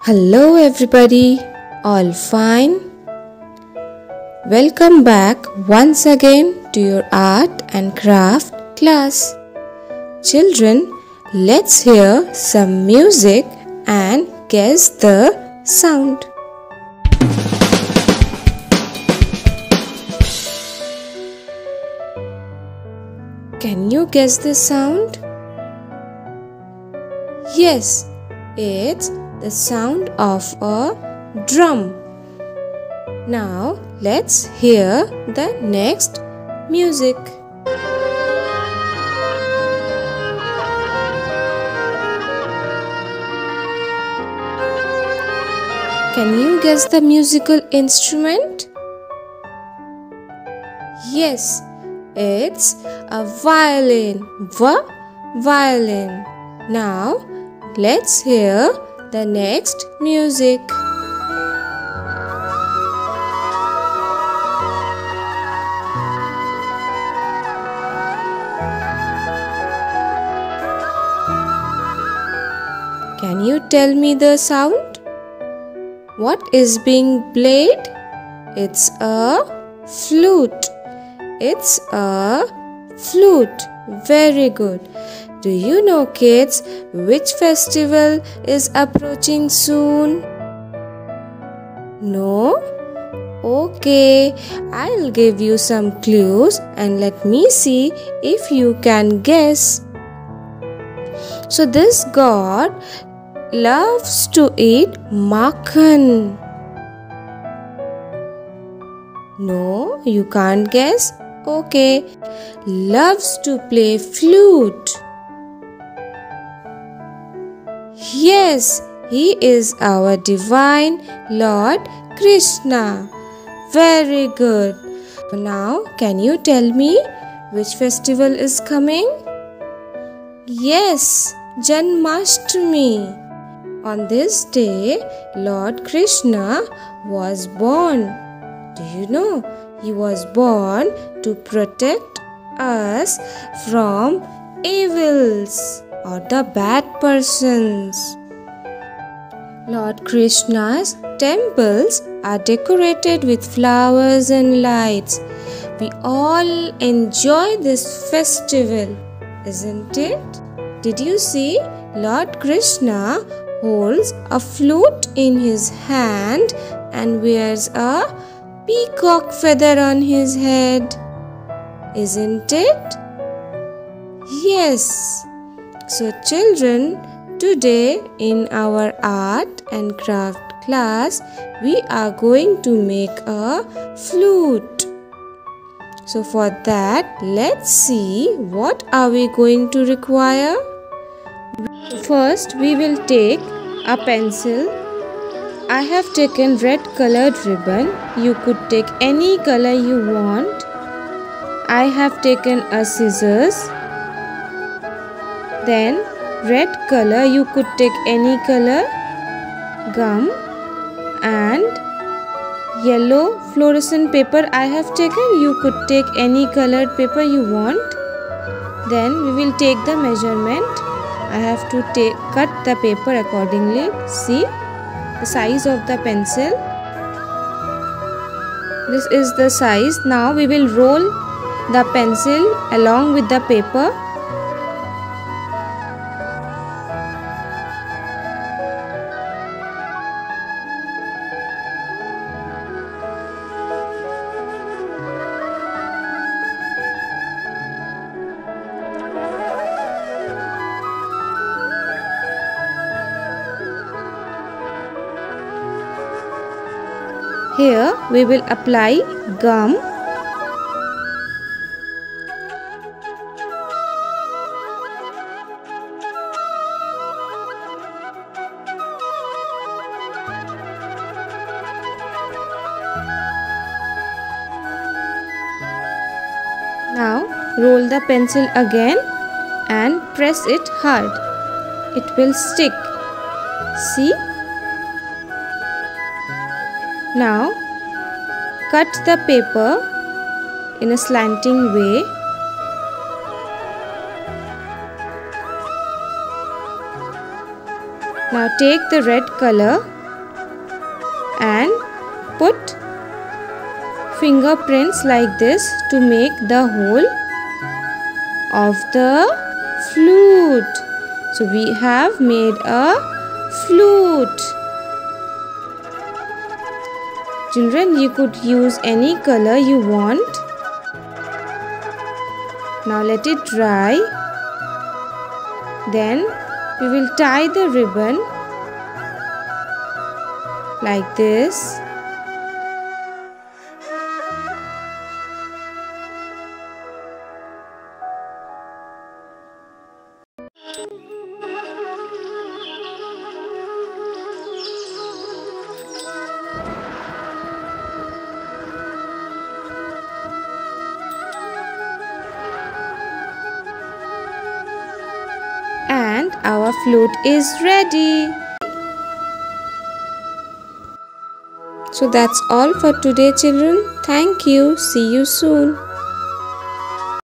Hello everybody, all fine? Welcome back once again to your art and craft class. Children, let's hear some music and guess the sound. Can you guess the sound? Yes, it's the sound of a drum. Now let's hear the next music. Can you guess the musical instrument? Yes, it's a violin. Violin. Now let's hear the next music. Can you tell me the sound? What is being played? It's a flute. It's a flute. Very good. Do you know, kids, which festival is approaching soon? No? Okay, I'll give you some clues and let me see if you can guess. So this god loves to eat makhan. No, you can't guess? Okay, loves to play flute. Yes, he is our divine Lord Krishna. Very good. Now, can you tell me which festival is coming? Yes, Janmashtami. On this day, Lord Krishna was born. Do you know? He was born to protect us from evils or the bad persons. Lord Krishna's temples are decorated with flowers and lights. We all enjoy this festival, isn't it? Did you see? Lord Krishna holds a flute in his hand and wears a peacock feather on his head. Isn't it? Yes. So children, today in our art and craft class, we are going to make a flute. So for that, let's see what are we going to require. First, we will take a pencil. I have taken red colored ribbon. You could take any color you want. I have taken a scissors. Then red color, you could take any color. Gum and yellow fluorescent paper I have taken. You could take any colored paper you want. Then we will take the measurement. I have to cut the paper accordingly. See the size of the pencil. This is the size. Now we will roll the pencil along with the paper. Here we will apply gum. Now roll the pencil again and press it hard. It will stick. See? Now cut the paper in a slanting way. Now take the red color and put fingerprints like this to make the hole of the flute. So we have made a flute. Children, you could use any color you want. Now let it dry. Then we will tie the ribbon like this. And our flute is ready. So that's all for today, children. Thank you. See you soon.